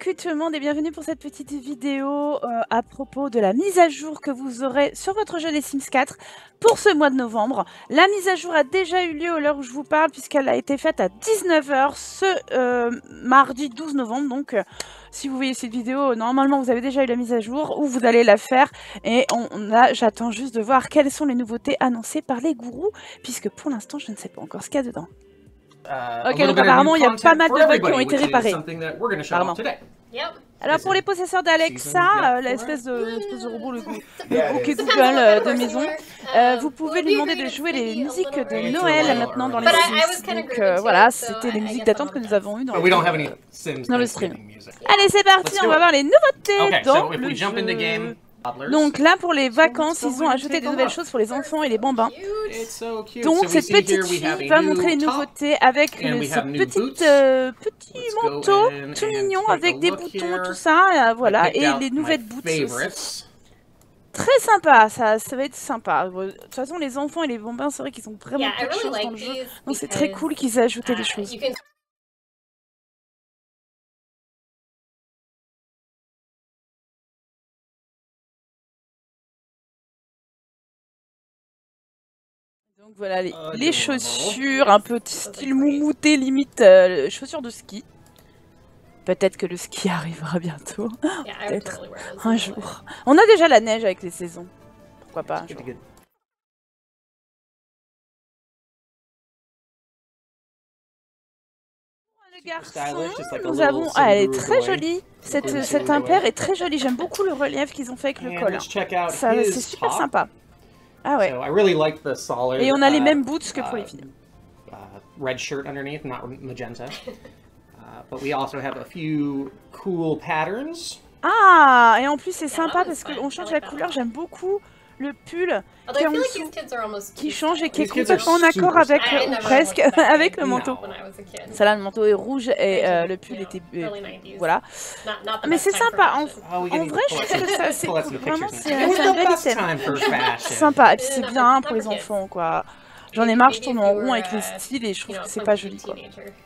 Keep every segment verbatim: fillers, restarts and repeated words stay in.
Coucou tout le monde et bienvenue pour cette petite vidéo euh, à propos de la mise à jour que vous aurez sur votre jeu Les Sims quatre pour ce mois de novembre. La mise à jour a déjà eu lieu à l'heure où je vous parle puisqu'elle a été faite à dix-neuf heures ce euh, mardi douze novembre. Donc euh, si vous voyez cette vidéo, normalement vous avez déjà eu la mise à jour ou vous allez la faire. Et on, on a, j'attends juste de voir quelles sont les nouveautés annoncées par les gourous puisque pour l'instant je ne sais pas encore ce qu'il y a dedans. Uh, ok, donc apparemment il y a pas mal de bugs qui ont été réparés. Apparemment. Yep. Alors pour les possesseurs d'Alexa, euh, l'espèce de, l'espèce de robot, le, le OK Google euh, de maison, euh, vous pouvez lui demander de jouer les musiques de Noël maintenant dans les Sims. Donc euh, voilà, c'était les musiques d'attente que nous avons eues dans, le, dans le stream. Allez, c'est parti, on va voir les nouveautés dans le jeu. Donc là, pour les vacances, ils ont ajouté des nouvelles choses pour les enfants et les bambins. Donc cette petite fille va montrer les nouveautés avec le, ce petit, euh, petit manteau tout mignon avec des boutons, tout ça, euh, voilà, et les nouvelles boots aussi. Très sympa, ça, ça va être sympa. De toute façon, les enfants et les bambins, c'est vrai qu'ils ont vraiment peu de choses dans le jeu, donc c'est très cool qu'ils aient ajouté des choses. Donc voilà les, les chaussures, un peu style moumouté, limite euh, chaussures de ski. Peut-être que le ski arrivera bientôt. Peut-être un jour. On a déjà la neige avec les saisons. Pourquoi pas un jour. Le garçon, nous avons... Ah, elle est très jolie. Cette, cette impair est très jolie. J'aime beaucoup le relief qu'ils ont fait avec le col. C'est super sympa. Ah ouais. So I really like the solid, et on a les uh, mêmes boots que pour les filles. Uh, red shirt underneath, not magenta. uh, but we also have a few cool patterns. Ah, et en plus c'est sympa parce qu'on change la couleur. J'aime beaucoup le pull qui est en dessous, qui change et qui est complètement en accord avec, ou presque, avec le manteau. Ça là, le manteau est rouge et euh, le pull était... Euh, voilà. Mais c'est sympa. En, en vrai, je trouve que ça, c'est cool. Vraiment, c'est un bel item. Sympa. Et puis c'est bien pour les enfants, quoi. J'en ai marre, je tourne en rond avec les styles et je trouve que c'est pas joli, quoi.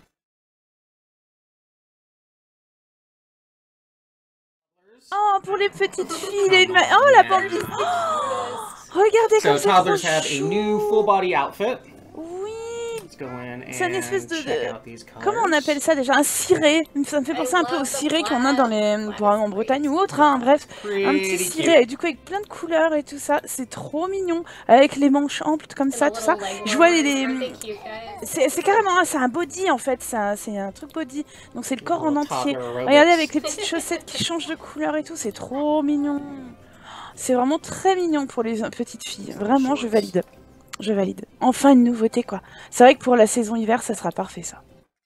Oh, pour les petites filles, les ma... Oh, la bambine. Oh, regardez comme c'est trop chou. Oui. C'est une espèce de... de... Comment on appelle ça déjà? Un ciré. Ça me fait penser un peu au ciré qu'on a dans les... en Bretagne ou autre, hein. Bref. Un petit ciré, et du coup avec plein de couleurs et tout ça. C'est trop mignon. Avec les manches amples comme ça, tout ça. Je vois les... les... C'est carrément... C'est un body en fait. C'est un... un truc body. Donc c'est le corps en entier. Regardez avec les petites chaussettes qui changent de couleur et tout. C'est trop mignon. C'est vraiment très mignon pour les petites filles. Vraiment, je valide. Je valide. Enfin une nouveauté quoi. C'est vrai que pour la saison hiver, ça sera parfait ça.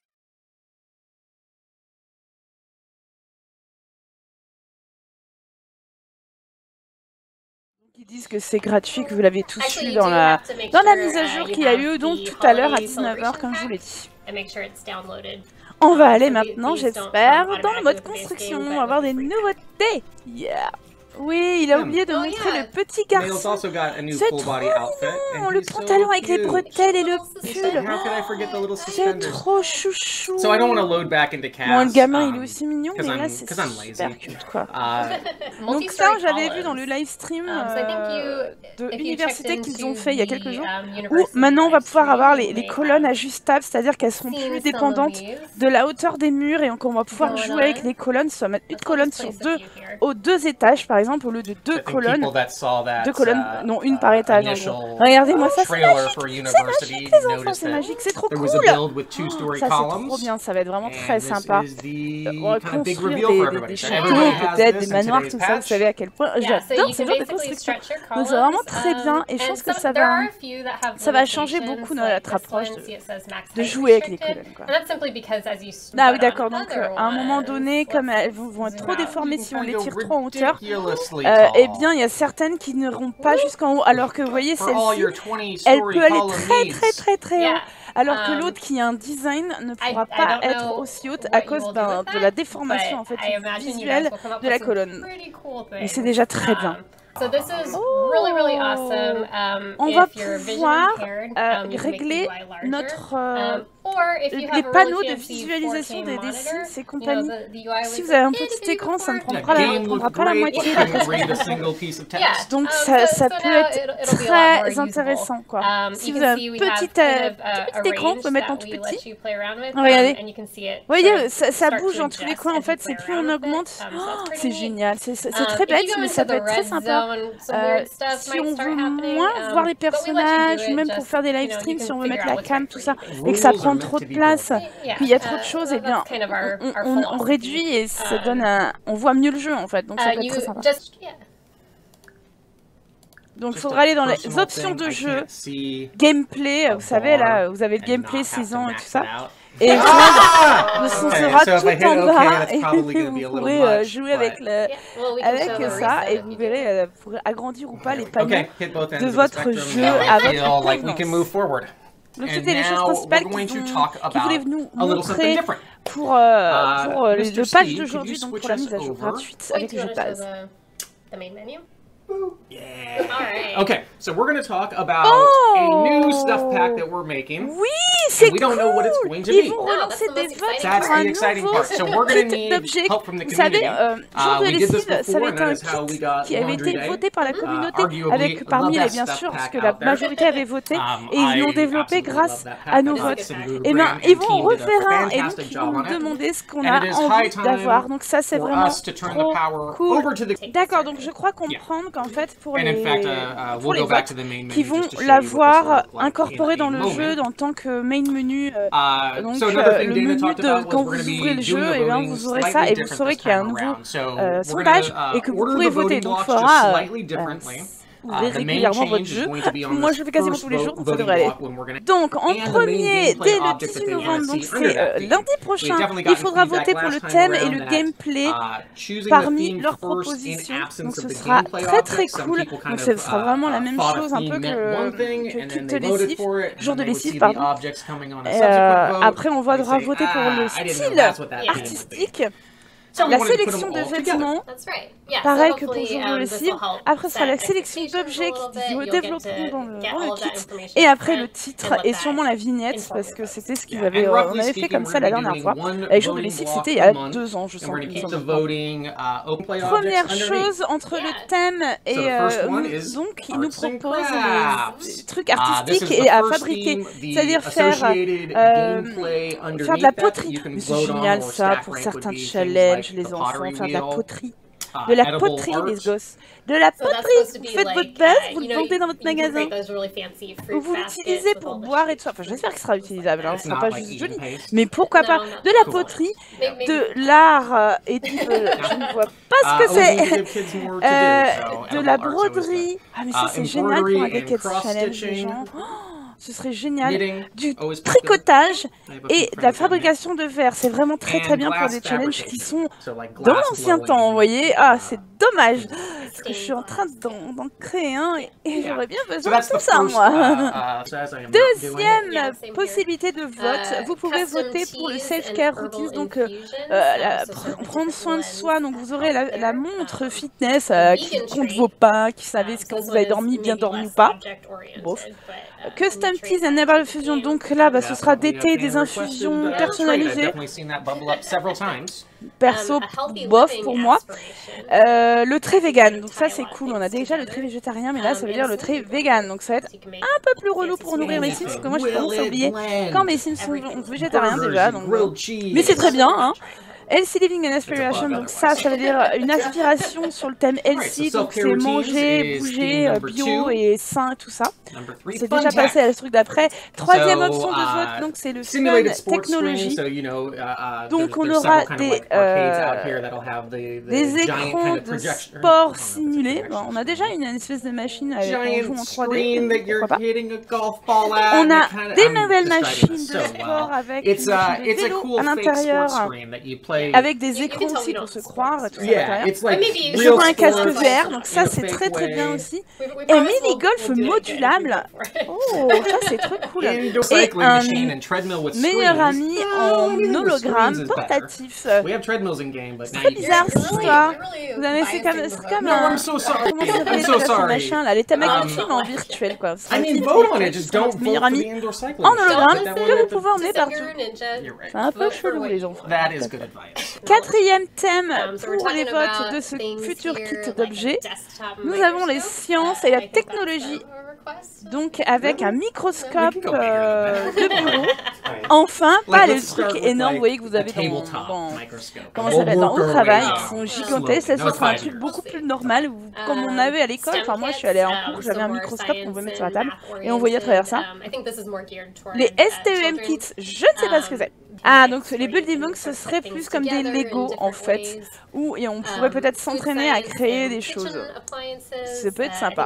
Ils disent que c'est gratuit, que vous l'avez tous lu dans la, dans la mise à jour qu'il y a eu donc tout à l'heure à dix-neuf heures comme je vous l'ai dit. On va aller maintenant, j'espère, dans le mode construction. On va avoir des nouveautés. Yeah. Oui, il a oublié de montrer le petit garçon. C'est trop mignon, le pantalon avec les bretelles et le pull. C'est trop chouchou. Bon, le gamin, il est aussi mignon, mais là, c'est super cute, quoi. Donc ça, j'avais vu dans le live stream euh, de l'université qu'ils ont fait il y a quelques jours, où maintenant, on va pouvoir avoir les, les colonnes ajustables, c'est-à-dire qu'elles seront plus dépendantes de la hauteur des murs, et qu'on va pouvoir jouer avec les colonnes, soit mettre une colonne sur deux, aux deux étages, par exemple, au lieu de deux colonnes, deux colonnes, non une par étage en gros. Regardez-moi ça, c'est magique, c'est magique les enfants, c'est magique, c'est trop cool. Ça c'est trop bien, ça va être vraiment très sympa. On va construire des, des, des châteaux, peut-être des manoirs, tout ça, vous savez à quel point j'adore ce genre de construction. Donc c'est vraiment très bien et je pense que ça va, ça va changer beaucoup notre approche de, de jouer avec les colonnes, quoi. Ah oui d'accord, donc euh, à un moment donné, comme elles vont être trop déformées si on les tire trop en hauteur, Euh, eh bien, il y a certaines qui n'iront pas jusqu'en haut, alors que vous voyez, celle-ci, elle peut aller très très très très haut, alors que l'autre qui a un design ne pourra pas être aussi haute à cause ben, de la déformation en fait, visuelle de la colonne. Mais c'est déjà très bien. So this is really, really awesome. Um, On va pouvoir euh, régler notre, euh, les panneaux de visualisation des, des Sims et compagnie. Si vous avez un petit écran, ça ne prendra, la, prendra pas la moitié. Donc ça, ça peut être très intéressant, quoi. Si vous avez un petit, euh, petit écran, vous pouvez mettre en tout petit. Regardez, vous voyez, ça, ça bouge dans tous les coins. En fait, c'est plus on augmente. Oh, c'est génial, c'est très bête, mais ça peut être très sympa. Euh, si on veut moins voir les personnages, ou même pour faire des live streams, si on veut mettre la cam, tout ça, et que ça prend trop de place, qu'il y a trop de choses, et bien on, on, on réduit et ça donne un... On voit mieux le jeu en fait, donc ça peut être très sympa. Donc il faudra aller dans les options de jeu, gameplay, vous savez là, vous avez le gameplay saison et tout ça. Et ah on sera tout en bas et vous pourrez euh, jouer avec, le, avec ça et vous verrez, euh, vous pourrez agrandir ou pas les panneaux de votre jeu à votre convenance. Donc c'était les choses principales qui, vont, qui voulaient nous montrer pour, euh, pour euh, le, le patch d'aujourd'hui, donc pour la mise à jour gratuite avec le jeu de base. Yeah. All right. Okay, so we're going to talk about oh. a new stuff pack that we're making. Oui, c'est cool. We don't know what it's going to Ils be. vont relancer des votes That's pour un the exciting nouveau part. So we're going to need help from the Vous community. savez, euh, jour uh, de lessive, ça avait été un kit qui avait été voté par la communauté, uh, avec parmi les bien sûr, parce que la majorité avait voté, um, et ils l'ont développé grâce à nos votes. Et bien, ils vont en refaire un, et donc ils vont nous demander ce qu'on a envie d'avoir. Donc ça, c'est vraiment trop cool. D'accord, donc je crois comprendre qu'en fait, pour les fact, uh, uh, pour we'll les votes qui vont l'avoir incorporé dans le jeu en tant que main menu. Euh, uh, donc so euh, le menu de quand vous ouvrez le jeu, et bien vous aurez ça et vous saurez qu'il y a un nouveau euh, sondage uh, et que vous pourrez voter. Donc il faudra euh, ouvrez régulièrement votre jeu. Moi je fais quasiment tous les jours, donc ça devrait aller. Donc en premier, dès le dix-huit novembre, donc c'est euh, lundi prochain, il faudra voter pour le thème et le gameplay parmi leurs propositions. Donc ce sera très très cool. Donc ce sera vraiment la même chose un peu que, que kit de lessive, jour de lessive pardon. Euh, après on va devoir voter pour le style artistique. La sélection de vêtements, pareil que pour jour de lessive. Après, ce sera la sélection d'objets qui développeront dans le, dans le kit. Et après, le titre et sûrement la vignette, parce que c'était ce qu'ils avaient, euh, on avait fait comme ça la dernière fois. Avec jour de lessive, c'était il y a deux ans, je sens. Première chose, entre le thème et euh, donc, ils nous proposent des trucs artistiques et à fabriquer, c'est-à-dire faire, euh, faire de la poterie. Mais c'est génial ça pour certains challenges. Les enfants, faire de la poterie. De la poterie, les gosses. De la poterie. Vous faites votre base, vous le vendez dans votre magasin. Vous l'utilisez pour boire et tout ça. Enfin, j'espère qu'il sera utilisable, hein. Ce ne sera pas juste joli. Mais pourquoi pas de la poterie, de l'art et du... Je ne vois pas ce que c'est. euh, de la broderie. Ah, mais ça, c'est génial pour un Decade Challenge, les gens. Ce serait génial. Du tricotage et de la fabrication de verre. C'est vraiment très très bien pour des challenges qui sont dans l'ancien temps, vous voyez. Ah, c'est dommage. Parce que je suis en train d'en créer un et j'aurais bien besoin de tout ça, moi. Deuxième possibilité de vote. Vous pouvez voter pour le self-care routines, donc euh, la, prendre soin de soi. Donc vous aurez la, la montre fitness euh, qui compte vos pas, qui savez ce que vous avez dormi, bien dormi ou pas. Bof. Custom Teas and Never Fusion, donc là bah, ce sera d'été, des infusions personnalisées. Perso, bof pour moi. Euh, le trait vegan, donc ça c'est cool, on a déjà le trait végétarien, mais là ça veut dire le trait vegan, donc ça va être un peu plus relou pour nourrir mes Sims, parce que moi j'ai tendance à oublier quand mes Sims sont végétariens déjà, donc... mais c'est très bien, hein. Healthy Living and Aspiration, donc ça, ça veut dire une aspiration sur le thème healthy, donc c'est manger, bouger, bio et sain, tout ça. C'est déjà passé à ce truc d'après. Troisième option de vote, donc c'est le Fun Technology. Donc on aura des, euh, des écrans de sport simulés. Bon, on a déjà une, une espèce de machine avec on joue en trois D, pourquoi pas. On a des nouvelles machines de sport avec une machine de vélo à l'intérieur. like avec des écrans aussi pour se croire, tout ça à yeah, l'intérieur. it's like Maybe- Je real vois un casque sports V R, donc ça in a c'est fake très très bien way. aussi. We- we Et promise mini-golf we'll- we'll do it modulable. again for it. Oh, ça c'est trop cool. Indoor Et cycling un machine and treadmill with meilleur screens. ami Uh, en maybe the hologramme screens is better. portatif. We have treadmills in game, but C'est now très you bizarre can cette You're really- histoire. you're really Vous avez c'est comme, biasing c'est the comme No, un... I'm so sorry. Comment ça s'appelle I'm so déjà ce sorry. machin là, les Tamagotchi Um, mais en virtuel quoi. C'est I un mean, petit vote on truc it. Just qui sont don't notre vote meilleur for the ami indoor cycling en machine. hologramme Put that que one vous at the- pouvez emmener Finger partout. Ninja. You're right. C'est un peu Vote for chelou what les you enfants. That is good advice. Quatrième thème Um, so we're pour les talking votes about de ce things futur here, kit like a d'objets. desktop Nous avons les microscope. sciences Uh, et la I think that's technologie. a request. Donc avec un microscope We can go bigger than euh, that. de bureau. Right. Enfin, Like, pas les let's start trucs with, énormes, like, vous voyez, que vous a avez dans, tabletop dans microscope. comment And ça we'll s'appelle, dans work au our travail, way qui sont down gigantesques. slowly. Là, No, ce sera un it's truc fine. beaucoup plus normal. Où, comme on avait à l'école, enfin moi je suis allée en cours, j'avais un microscope qu'on pouvait mettre sur la table et on voyait à travers ça. Les S T E M kits, je ne sais pas ce que c'est. Ah, donc les building blocks, ce serait plus comme des Lego en fait, où et on pourrait peut-être s'entraîner à créer des choses. Ça peut être sympa.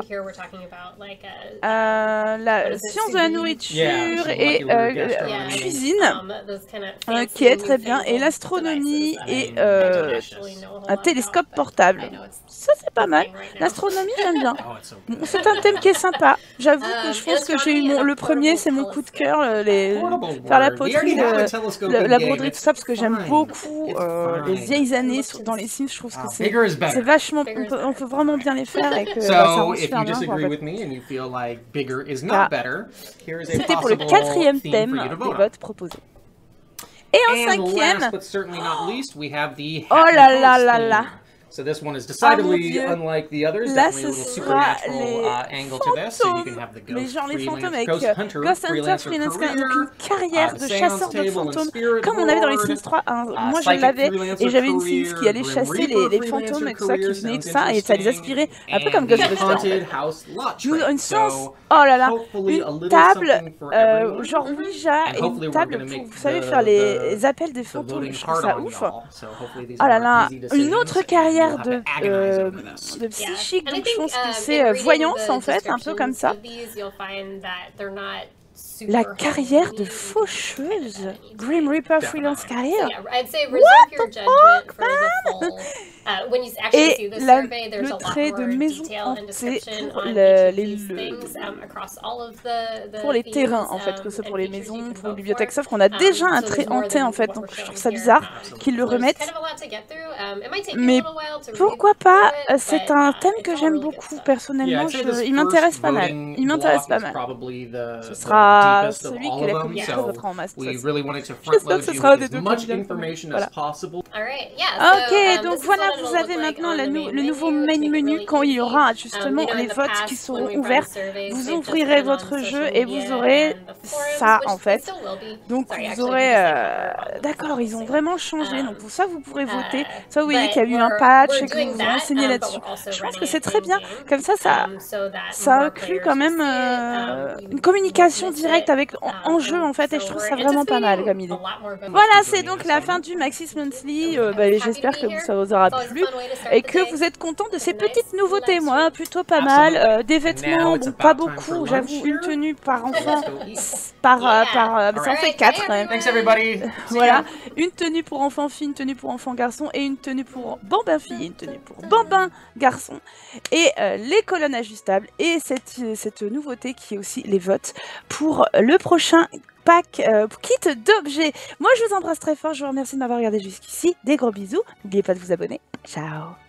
Euh, la science de la nourriture Yeah, et molecular euh, gastronomy. la cuisine, euh, qui est très bien, et l'astronomie et euh, un télescope portable. Ça c'est pas mal. L'astronomie j'aime bien. Oh, it's so Bon, good. c'est un thème qui est sympa. J'avoue que je pense que j'ai eu mon, le premier, c'est mon coup de cœur, euh, les Portable faire la word. We poterie, already have a le- telescope le- in la game. broderie, tout ça, parce que j'aime Fine. beaucoup It's euh, les fine. vieilles années sur- dans les Sims. Je trouve que Ah, c'est bigger is c'est better. vachement, on peut, on peut vraiment bien les faire et que bah, ça So, rend if super you bien. quoi, en disagree fait. with me and you feel like bigger is Ah. not better, here is a C'était pour le possible quatrième theme thème for you to des vote on. votes proposés. Et en And cinquième, last but certainly not least, we have the oh Happy là là House là theme. là. So this one is Oh decidedly mon Dieu. unlike the others. Là, Definitely a ce little sera supernatural les uh, angle to this. So you can have the fantômes. Mais ghost, genre les fantômes freelance, avec ghost euh, hunter, Ghost Hunter, freelancer Freelance, career, donc une carrière uh, de seance chasseur de table and fantômes, spirit comme on avait dans les board, Sims trois. Hein, uh, moi je psychic l'avais freelancer et j'avais une Sims career, qui allait Grim chasser les, Reaper les freelancer fantômes et tout ça, qui career venaient tout sounds ça, et ça les interesting. aspirait un peu And comme the Ghostbusters. En haunted fait. house lot Nous, trait. une séance, So, oh là là, hopefully a une little table, something for euh, everyone. genre Ouija And et hopefully une we're table gonna pour, make vous savez, the- faire les, the- les appels des the fantômes. voting Je trouve hard ça on ouf. y'all. So hopefully these Oh là are là, easy une decisions autre and carrière you'll have de, to agonize euh, over this. de psychique, donc je pense que c'est euh, voyance en fait, un peu comme ça. La carrière de faucheuse, Grim Reaper Freelance Career. What the fuck, man? Et la, le trait de maison hantée pour, le, les, le, pour les terrains en fait, que ce soit pour les maisons, pour les bibliothèques, sauf qu'on a déjà un trait hanté en fait, donc je trouve ça bizarre qu'ils le remettent. Mais pourquoi pas, c'est un thème que j'aime beaucoup personnellement, je, il m'intéresse pas mal, il m'intéresse pas mal. Ce sera celui que la communauté votera en masse. J'espère que ce sera un des deux candidats. Voilà. Ok, donc voilà, vous avez maintenant le, nou le nouveau main menu quand il y aura justement les votes qui seront ouverts. Vous ouvrirez votre jeu et vous aurez ça en fait. Donc vous aurez... Euh... D'accord, ils ont vraiment changé. Donc soit vous pourrez voter, soit vous voyez qu'il y a eu un patch et que vous vous renseignez là-dessus. Je pense que c'est très bien. Comme ça, ça, ça inclut quand même euh, une communication directe avec en, en jeu en fait. Et je trouve ça vraiment pas mal comme idée. Voilà, c'est donc la fin du Maxis Monthly. Euh, bah, J'espère que ça vous aura plu et que vous êtes contents de ces petites nouveautés. Moi, plutôt pas mal. Euh, des vêtements, bon, pas beaucoup. J'avoue, une tenue par enfant, par, euh, par euh, ça en fait quatre quand même. Thanks everybody. Voilà, une tenue pour enfant fille, une tenue pour enfant garçon et une tenue pour bambin fille et une tenue pour bambin garçon. Et euh, les colonnes ajustables et cette, cette nouveauté qui est aussi les votes pour le prochain pack euh, kit d'objets. Moi je vous embrasse très fort, je vous remercie de m'avoir regardé jusqu'ici. Des gros bisous, n'oubliez pas de vous abonner. Ciao.